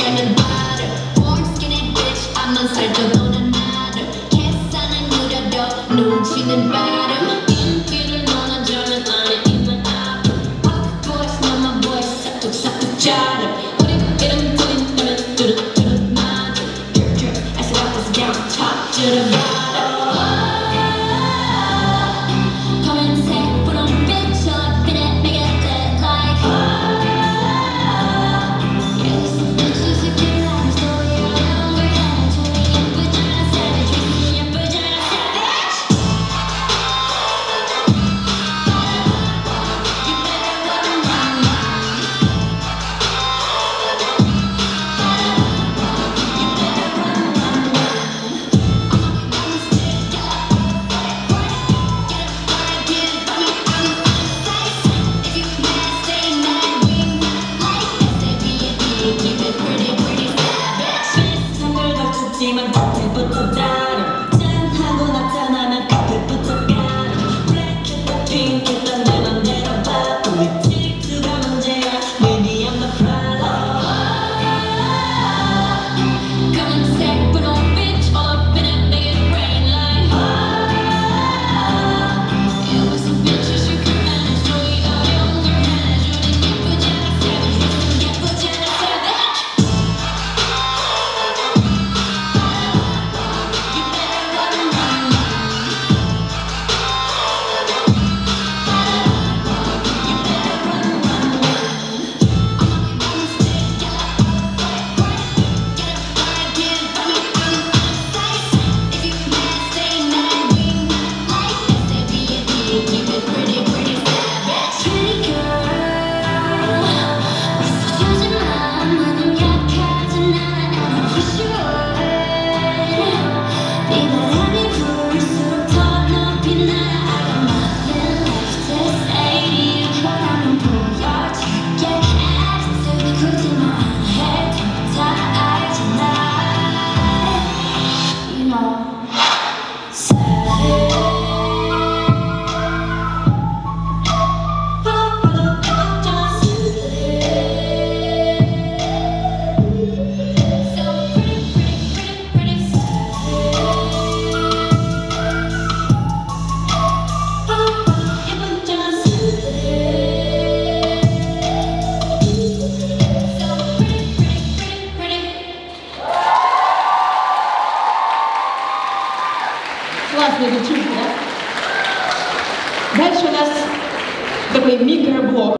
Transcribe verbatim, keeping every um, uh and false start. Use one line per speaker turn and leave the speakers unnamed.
닮은 바를 Born skinny bitch 앞만 살쪄도는 나를 계산은 느려도 눈치는 빠름 인기를 논하자면 안에 있는 앞을 Pop voice, mama voice 싹둑싹둑 자름 우리 이름 들린다면 뚜루뚜루 맞아 Drip drip as it up as down top to the bottom 하지만 겉에부터 다름 짠하고 나타나면 끝에부터 가름 블랙했다 핑크했다 내 맘대로 봐 우리 질투가 문제야 Maybe I'm the problem 검은색 분홍빛 all up in it make it rain like It was a bitch you should manage 저기 어려운 걸 해주니 예쁘지 않아 savage 예쁘지 않아 savage
Классная девчонка, да? Дальше у нас такой микроблок.